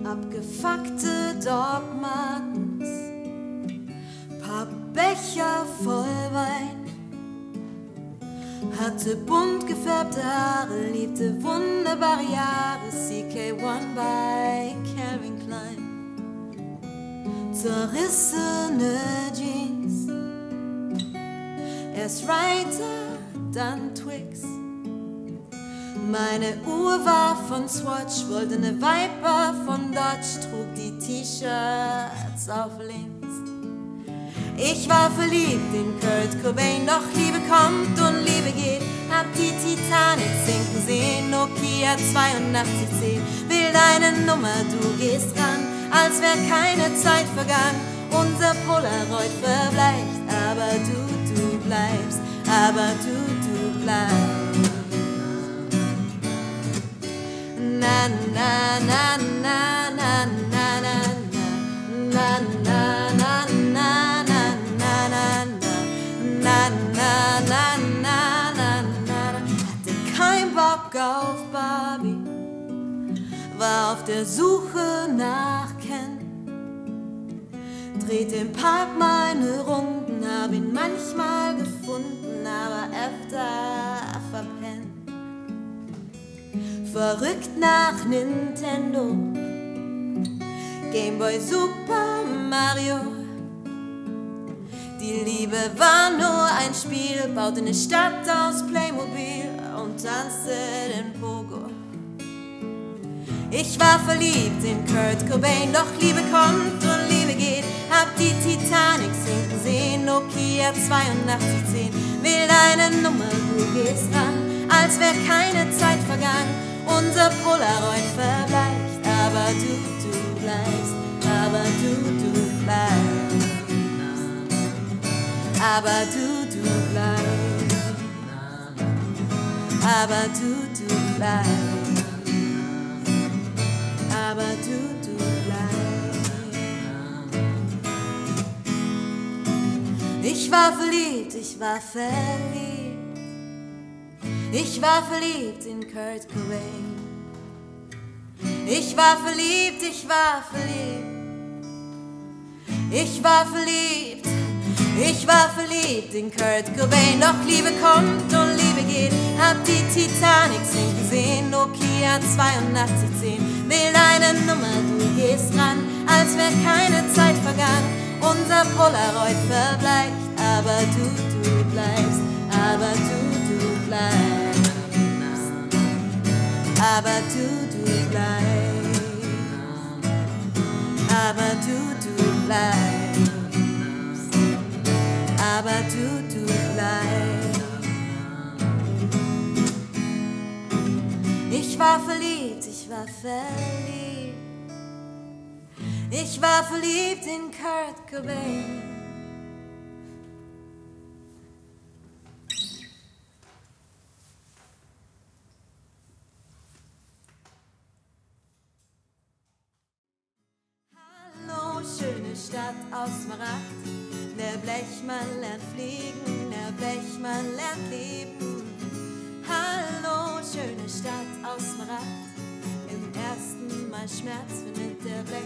abgefuckte Doc Martens, paar Becher voll Wein, hatte bunt gefärbte Haare, liebte wunderbare Jahre, CK1 bei Calvin Klein, zerrissene Jeans, erst Writer, dann Twix. Meine Uhr war von Swatch, wollte ne Viper von Dodge, trug die T-Shirts auf links. Ich war verliebt in Kurt Cobain, doch Liebe kommt und Liebe geht. Hab die Titanic sinken sehen, Nokia 8210. Will deine Nummer, du gehst ran, als wär keine Zeit vergangen. Unser Polaroid verbleicht, aber du bleibst, aber du bleibst. Na na na na na na na na na na na na na na na na. Hatte kein Bock auf Barbie, war auf der Suche nach Ken. Drehte im Park meine Runden, hab ihn manchmal gefunden, aber öfter verpennt. Verrückt nach Nintendo, Gameboy, Super Mario. Die Liebe war nur ein Spiel, baute eine Stadt aus Playmobil und tanzte den Pogo. Ich war verliebt in Kurt Cobain, doch Liebe kommt und Liebe geht. Hab die Titanic sinken sehen, Nokia 8210. Will deine Nummer, du gehst ran, als wär keine Zeit vergangen. Unser Polaroid verbleicht, aber du bleibst, aber du bleibst, aber du bleibst, aber du bleibst, aber du bleibst. Ich war verliebt, ich war verliebt. Ich war verliebt in Kurt Cobain. Ich war verliebt, ich war verliebt. Ich war verliebt, ich war verliebt in Kurt Cobain. Doch Liebe kommt und Liebe geht. Hab die Titanic sinken sehen, Nokia 8210. Will deine Nummer, du gehst ran, als wär keine Zeit vergangen. Unser Polaroid verbleicht, aber du bleibst, aber du bleibst. Aber du bleibst, aber du bleibst, aber du bleibst. Ich war verliebt, ich war verliebt. Ich war verliebt in Kurt Cobain. Schöne Stadt aus Smaragd, der Blechmann lernt fliegen, der Blechmann lernt leben. Hallo, schöne Stadt aus Smaragd, im ersten Mal Schmerz findet der Blechmann